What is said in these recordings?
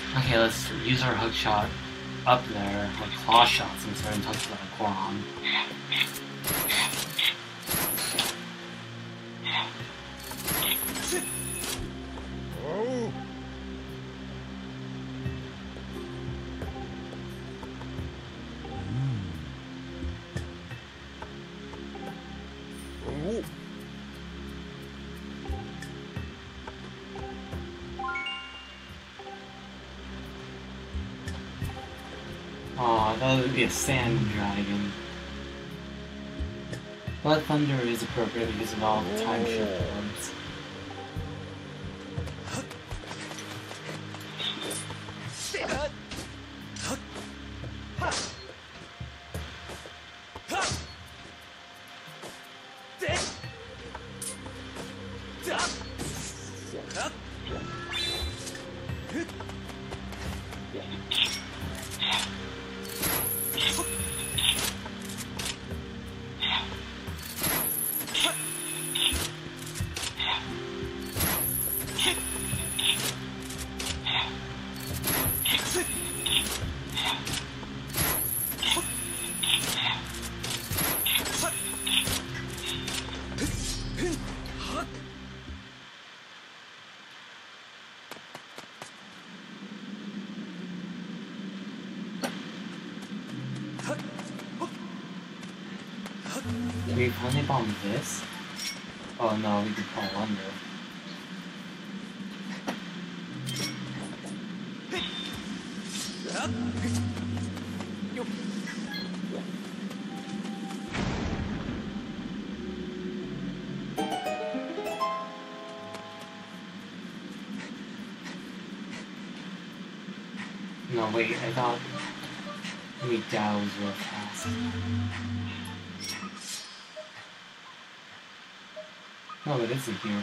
Okay, let's use our hook shot up there, like claw shots instead of touch that Quorum. Oh, that would be a sand dragon. Blood Thunder is appropriate because of all the time shift orbs. We finally bombed this? Oh no, we could fall under. No, wait, I thought we doused real fast. No, it isn't here.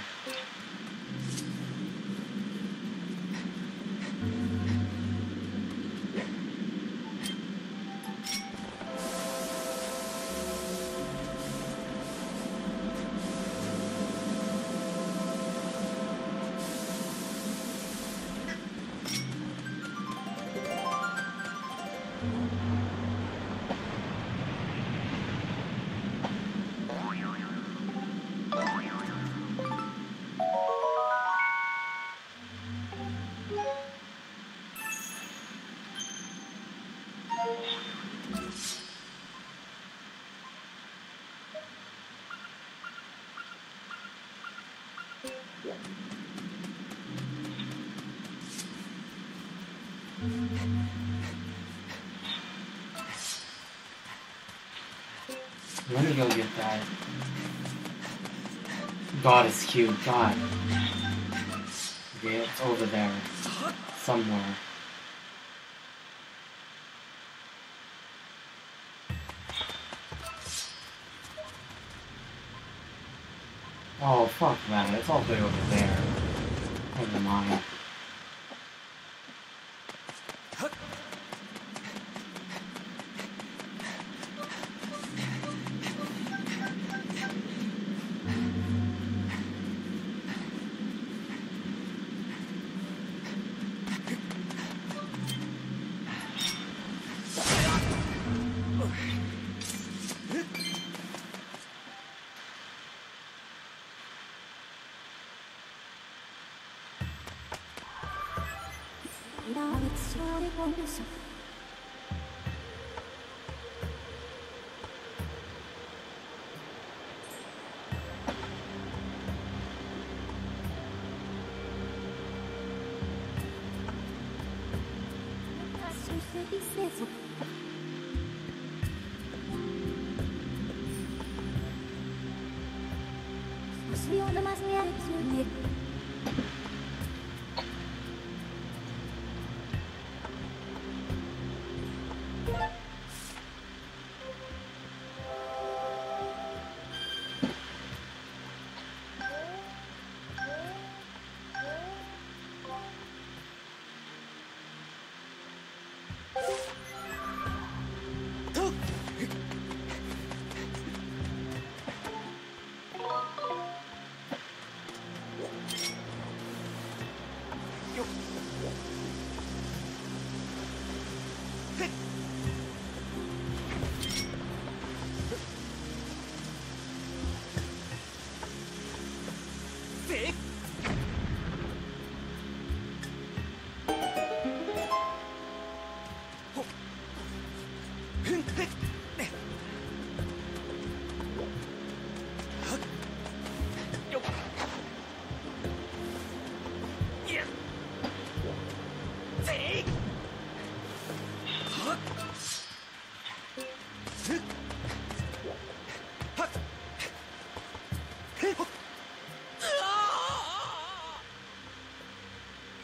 Let me go get that. God, it's cute. God. Okay, it's over there. Somewhere. Oh, fuck that. It's all the way over there. Never mind.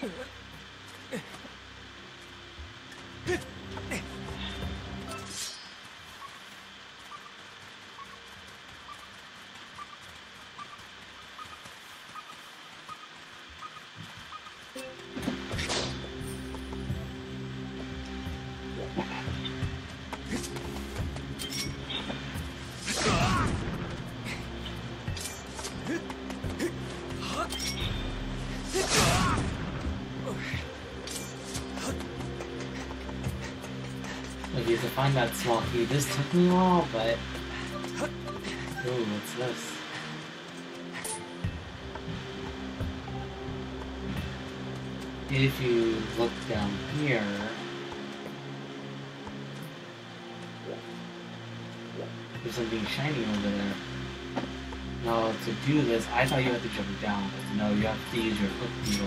Okay, to find that small key, this took me a while, but... Ooh, what's this? If you look down here... There's something shiny over there. No, to do this, I thought you had to jump down, but no, you have to use your hook needle.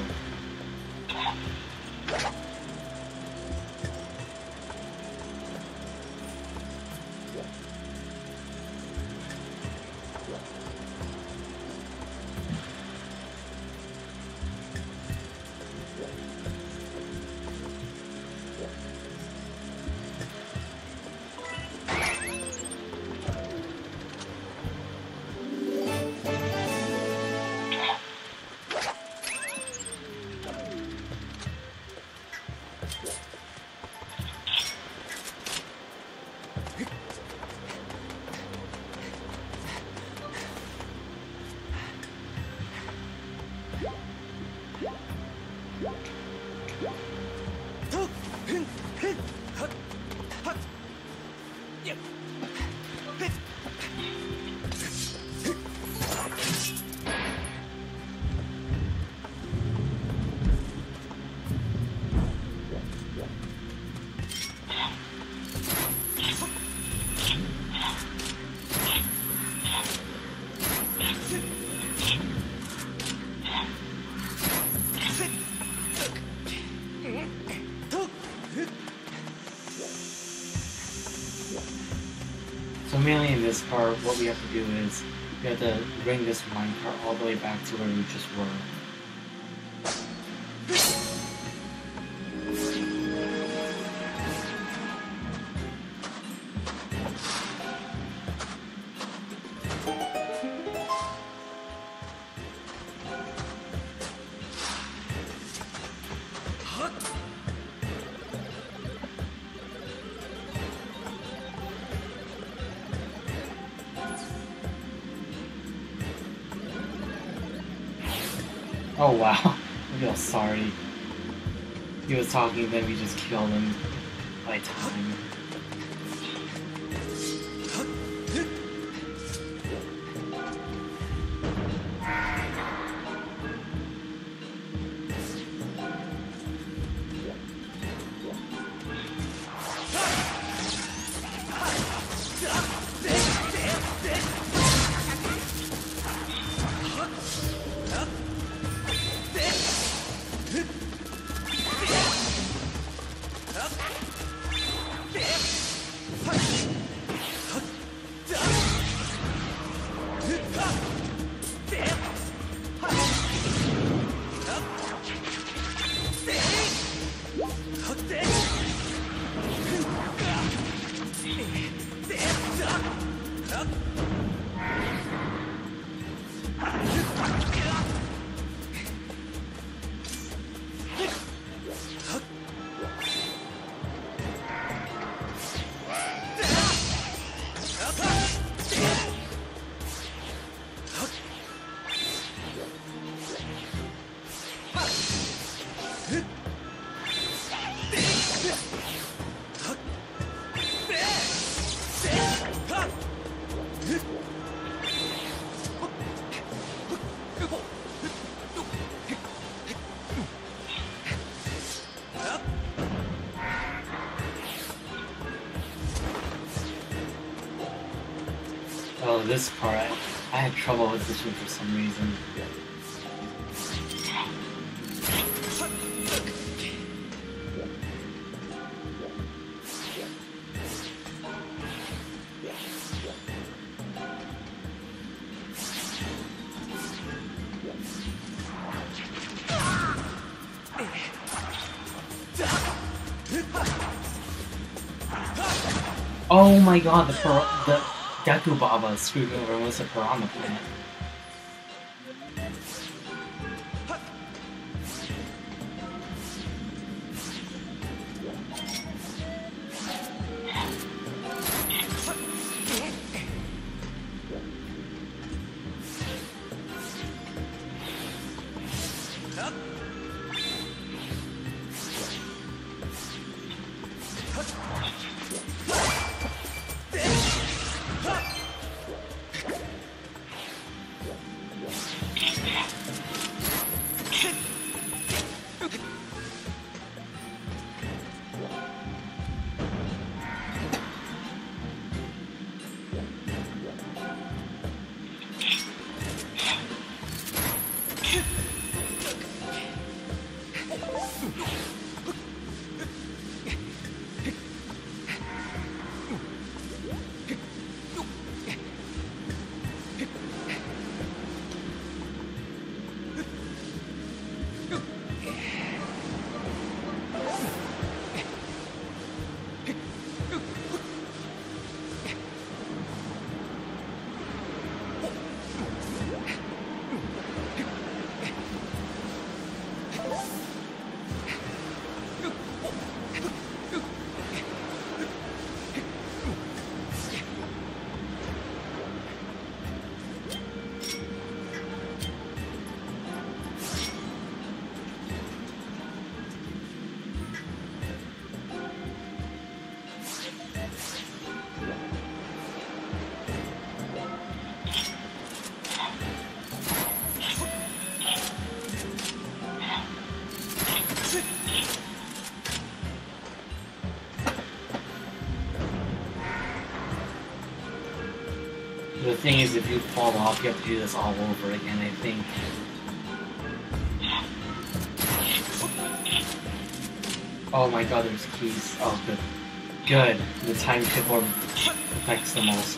So mainly in this part, what we have to do is we have to bring this minecart all the way back to where we just were. Oh wow, I feel sorry. He was talking, then we just killed him by time. Oh, this part, I had trouble with this one for some reason. Oh my god, the Deku Baba screwed over almost a piranha plant. The thing is, if you fall off, you have to do this all over again, I think. Oh my god, there's keys. Oh, good. Good. The time shift orb affects them also.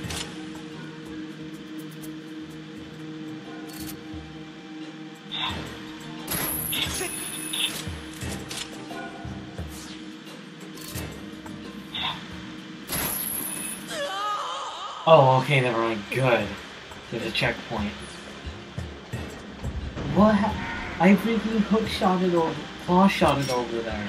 Oh, okay, never mind. Good. There's a checkpoint. What? I freaking hook shot it over, claw shot it over there.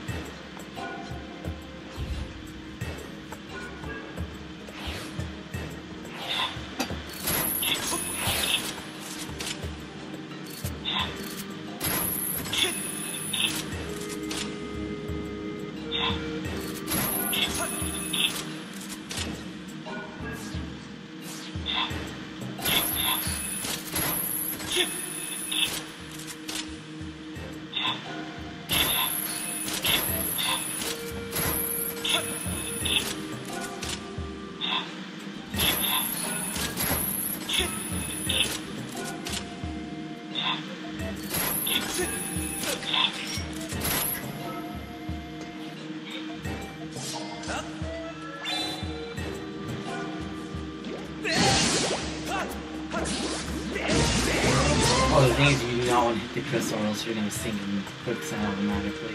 Oh, the thing is, you do not want to hit the crystal or else you're going to sink in quicksand automatically.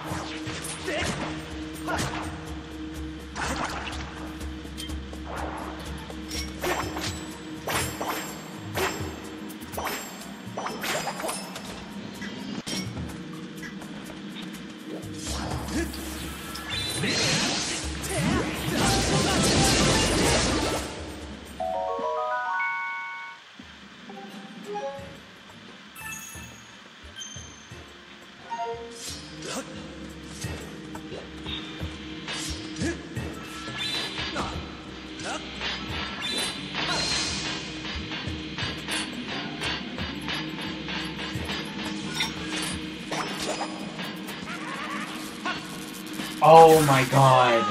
Oh my god!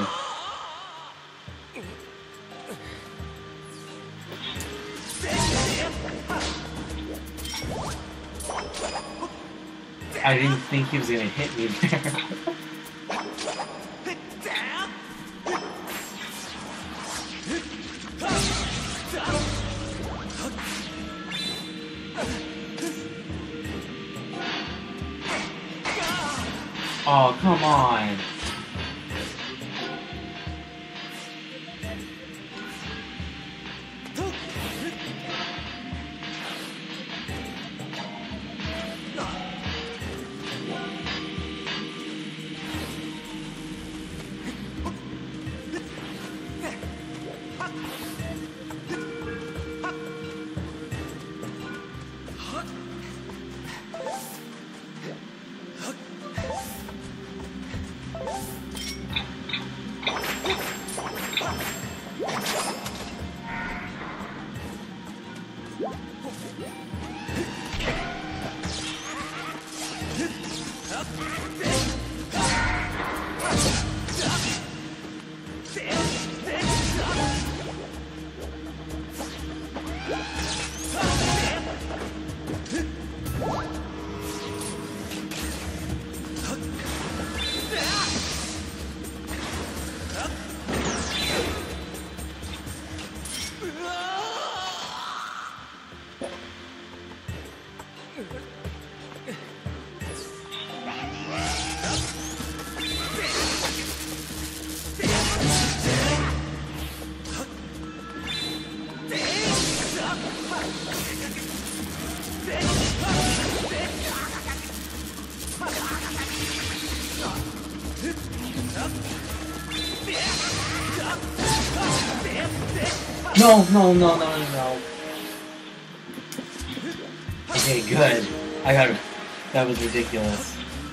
I didn't think he was gonna hit me there. Oh, come on! No, no, no, no, no, no. Okay, good. I got it. That was ridiculous.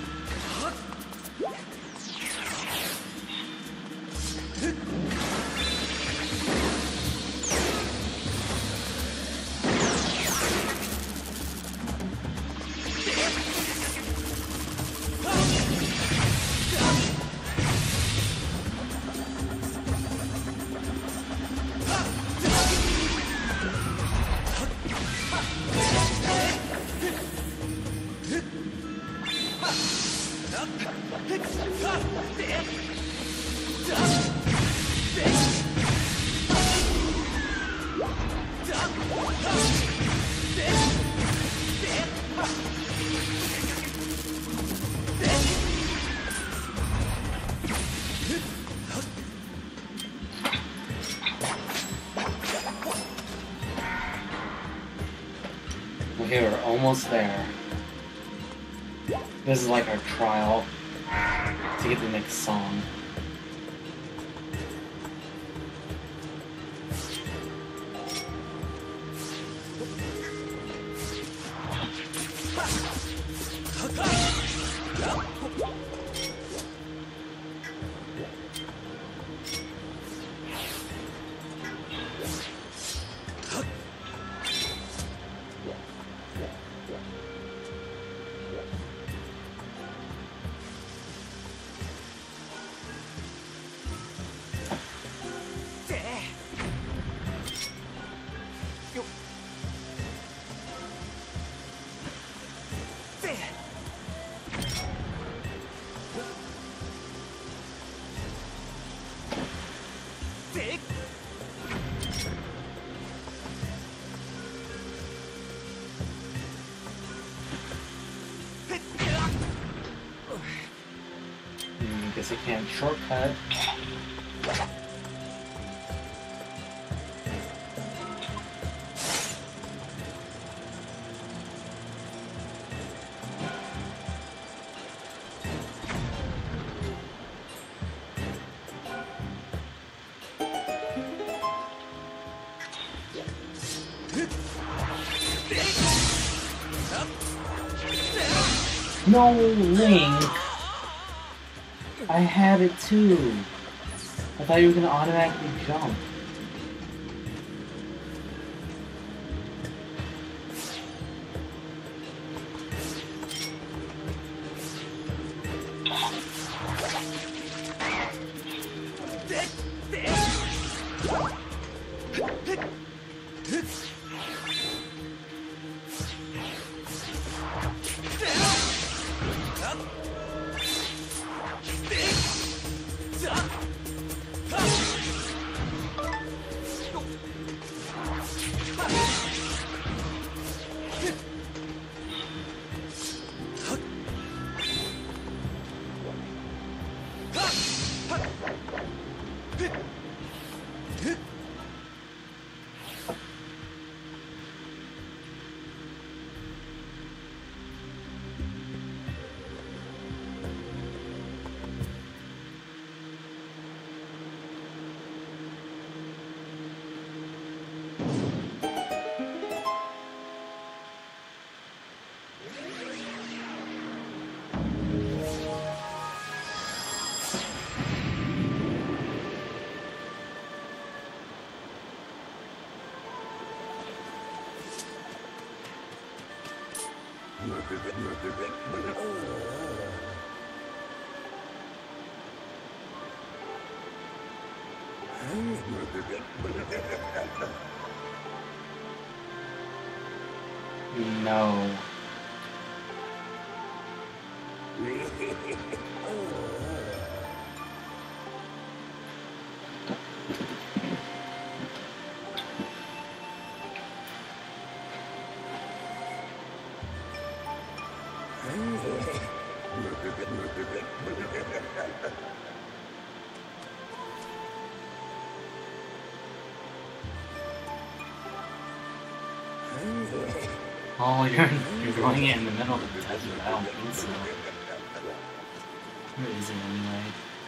Okay, we're almost there. This is like our trial to get the next song. Guess I can't shortcut. No, Link! I had it too. I thought you were gonna automatically jump. No. Oh, you're going it in the middle of the desert. I don't think so. Where is it anyway?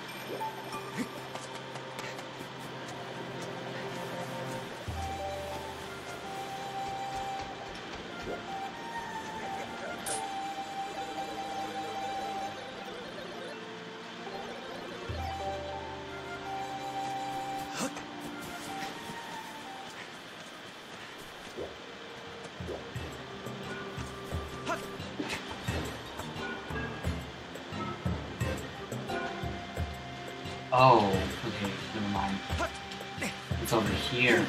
Oh, okay, never mind. It's over here.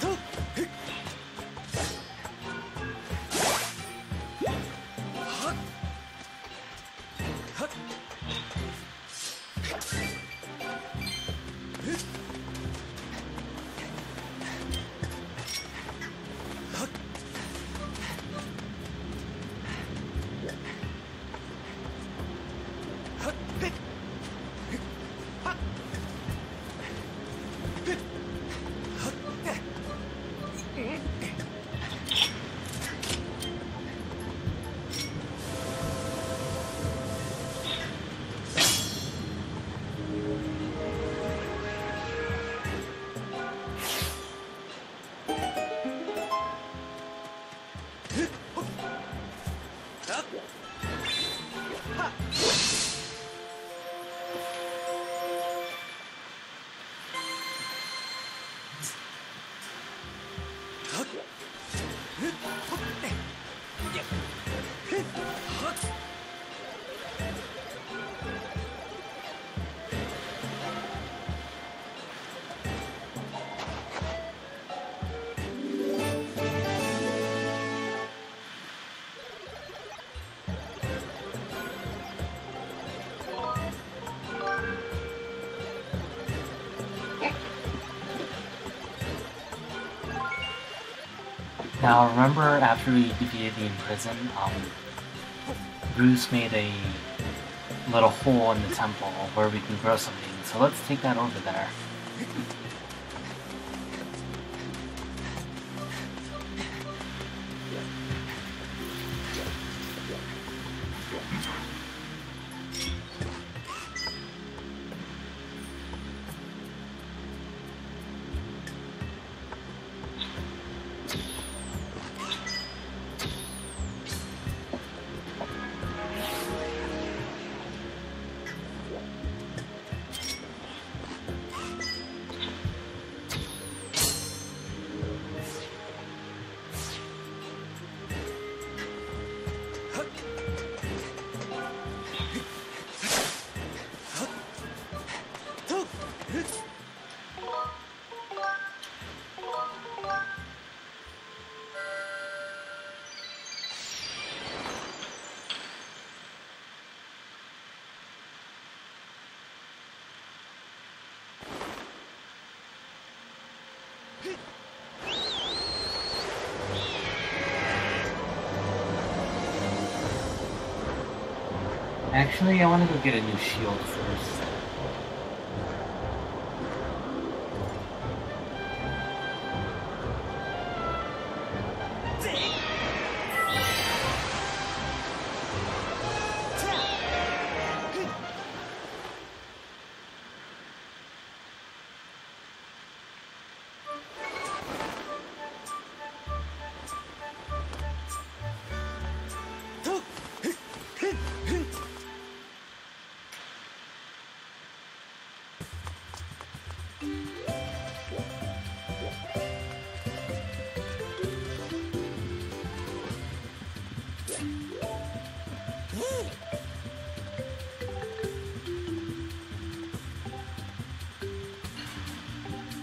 Now remember after we defeated the Imprison, Bruce made a little hole in the temple where we can grow something, so let's take that over there. Actually, I want to go get a new shield first.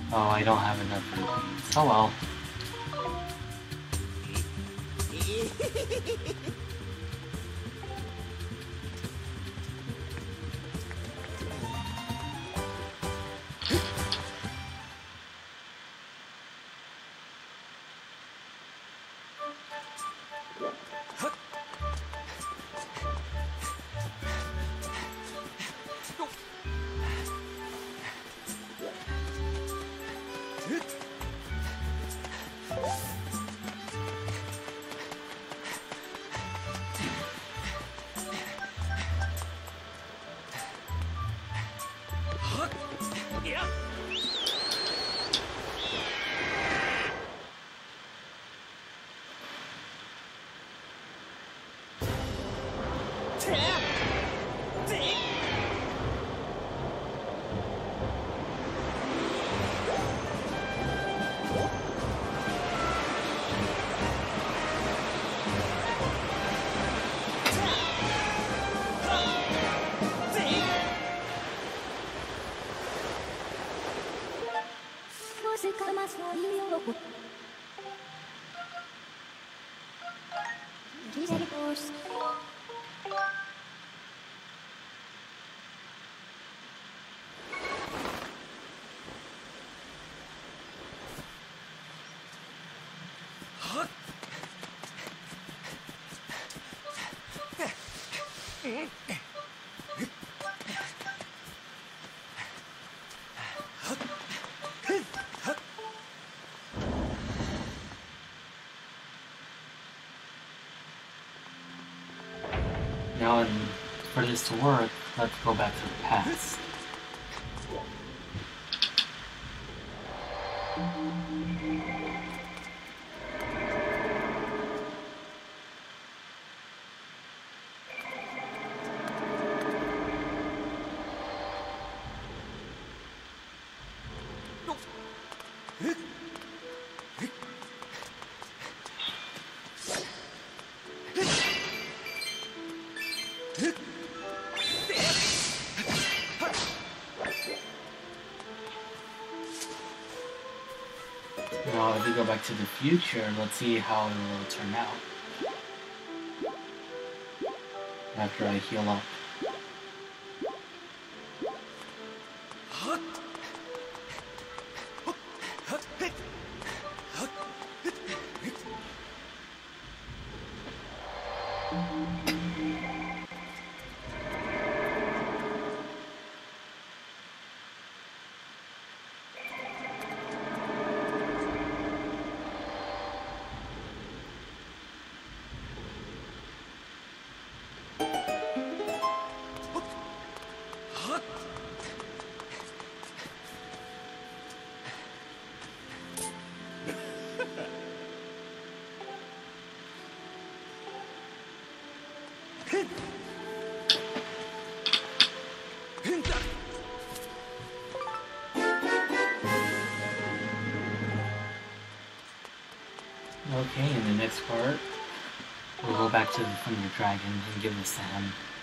Oh, I don't have enough rupees. Oh well. Now, for this to work, let's go back to the past. Now, if we go back to the future, let's see how it will turn out after I heal up. Okay, in the next part, we'll go back to the Thunder Dragon and give this to him.